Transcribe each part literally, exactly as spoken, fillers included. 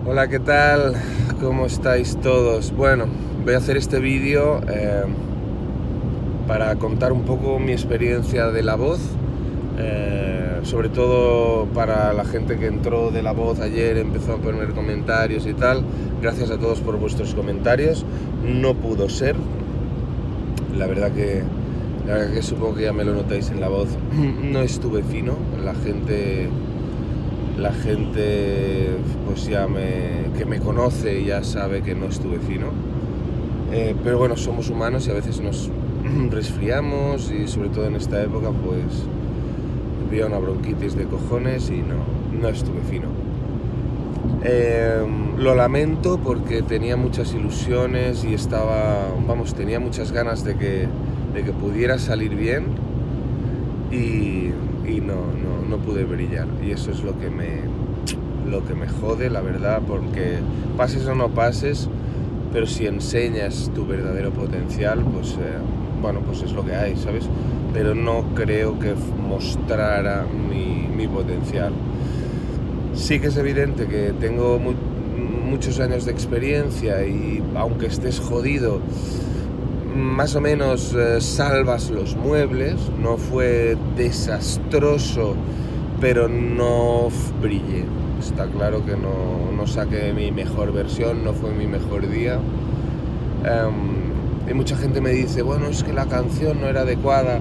Hola, ¿qué tal? ¿Cómo estáis todos? Bueno, voy a hacer este vídeo eh, para contar un poco mi experiencia de La Voz, eh, sobre todo para la gente que entró de La Voz ayer, empezó a poner comentarios y tal. Gracias a todos por vuestros comentarios. No pudo ser, la verdad que, la verdad que supongo que ya me lo notáis en la voz. No estuve fino, la gente... La gente pues ya me, que me conoce ya sabe que no estuve fino, eh, pero bueno, somos humanos y a veces nos resfriamos y sobre todo en esta época pues había una bronquitis de cojones y no, no estuve fino. Eh, lo lamento porque tenía muchas ilusiones y estaba, vamos, tenía muchas ganas de que, de que pudiera salir bien y... y no, no, no pude brillar, y eso es lo que me lo que me jode, la verdad, porque pases o no pases, pero si enseñas tu verdadero potencial, pues eh, bueno, pues es lo que hay, ¿sabes? Pero no creo que mostrara mi, mi potencial. Sí que es evidente que tengo mu muchos años de experiencia y aunque estés jodido, más o menos eh, salvas los muebles. No fue desastroso, pero no brillé. Está claro que no, no saqué mi mejor versión, no fue mi mejor día. Um, y mucha gente me dice, bueno, es que la canción no era adecuada.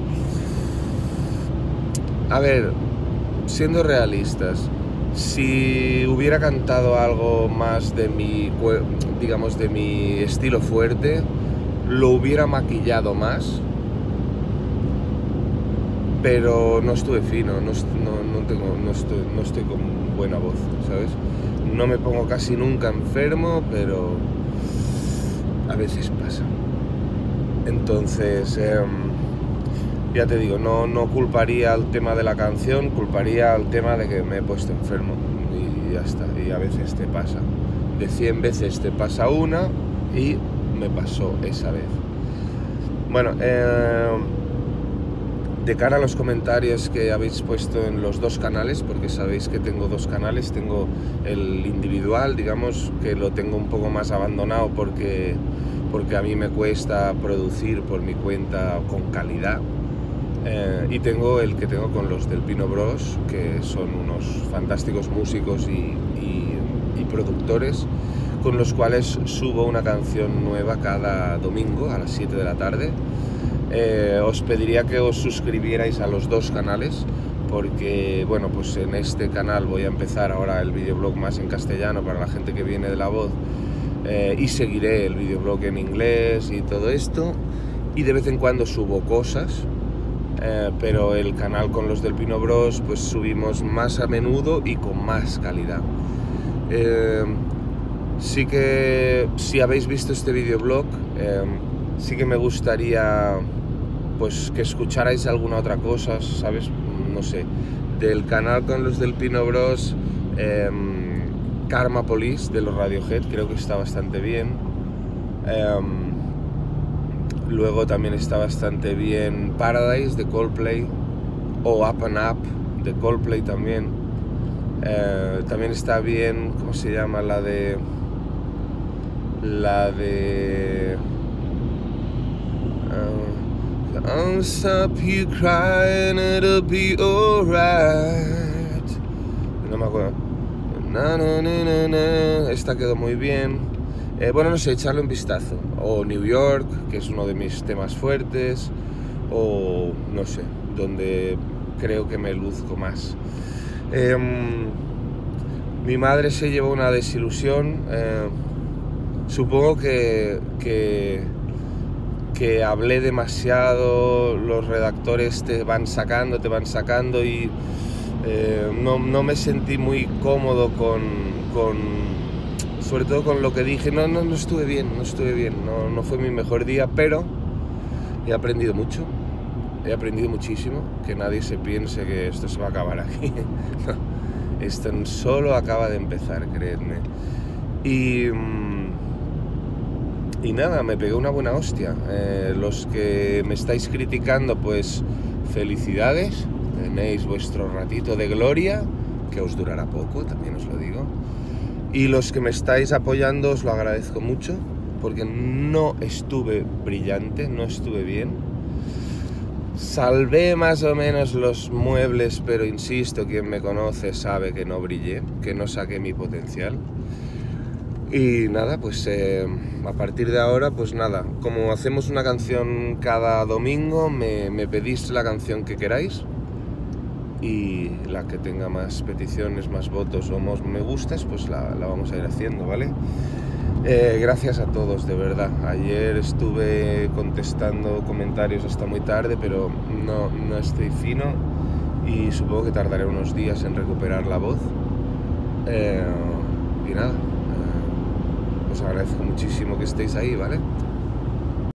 A ver, siendo realistas, si hubiera cantado algo más de mi, digamos, de mi estilo fuerte, lo hubiera maquillado más, pero no estuve fino, no, no, no, tengo, no, estoy, no estoy con buena voz, ¿sabes? No me pongo casi nunca enfermo, pero a veces pasa. Entonces, eh, ya te digo, no, no culparía al tema de la canción, culparía al tema de que me he puesto enfermo y ya está, y a veces te pasa. De cien veces te pasa una y me pasó esa vez. Bueno, eh, de cara a los comentarios que habéis puesto en los dos canales, porque sabéis que tengo dos canales, tengo el individual, digamos, que lo tengo un poco más abandonado porque, porque a mí me cuesta producir por mi cuenta con calidad, eh, y tengo el que tengo con los del Pino Bros, que son unos fantásticos músicos y, y, y productores, con los cuales subo una canción nueva cada domingo a las siete de la tarde. Eh, os pediría que os suscribierais a los dos canales, porque bueno, pues en este canal voy a empezar ahora el videoblog más en castellano para la gente que viene de La Voz, eh, y seguiré el videoblog en inglés y todo esto, y de vez en cuando subo cosas, eh, pero el canal con los del Pino Bros pues subimos más a menudo y con más calidad. Eh, Sí que, si habéis visto este videoblog, eh, sí que me gustaría pues que escucharais alguna otra cosa, ¿sabes? No sé, del canal con los del Pino Bros, eh, Karma Police de los Radiohead, creo que está bastante bien. Eh, luego también está bastante bien Paradise de Coldplay, o Up and Up de Coldplay también. Eh, también está bien, ¿cómo se llama? La de... La de... Uh, I'll stop you crying, it'll be alright. No me acuerdo. Na, na, na, na, na. Esta quedó muy bien. Eh, bueno, no sé, echarle un vistazo. O New York, que es uno de mis temas fuertes. O no sé, donde creo que me luzco más. Eh, mi madre se llevó una desilusión. Eh, Supongo que, que, que hablé demasiado, los redactores te van sacando, te van sacando y eh, no, no me sentí muy cómodo con, con, sobre todo con lo que dije. No, no, no estuve bien, no estuve bien, no, no fue mi mejor día, pero he aprendido mucho, he aprendido muchísimo, que nadie se piense que esto se va a acabar aquí. No, esto solo acaba de empezar, creedme. Y... Y nada, me pegué una buena hostia. Eh, los que me estáis criticando, pues felicidades, tenéis vuestro ratito de gloria, que os durará poco, también os lo digo. Y los que me estáis apoyando os lo agradezco mucho, porque no estuve brillante, no estuve bien. Salvé más o menos los muebles, pero insisto, quien me conoce sabe que no brillé, que no saqué mi potencial. Y nada, pues eh, a partir de ahora, pues nada, como hacemos una canción cada domingo, me, me pedís la canción que queráis y la que tenga más peticiones, más votos o más me gustas, pues la, la vamos a ir haciendo, ¿vale? Eh, gracias a todos, de verdad. Ayer estuve contestando comentarios hasta muy tarde, pero no, no estoy fino y supongo que tardaré unos días en recuperar la voz. Eh, y nada, eh, os agradezco muchísimo que estéis ahí, ¿vale?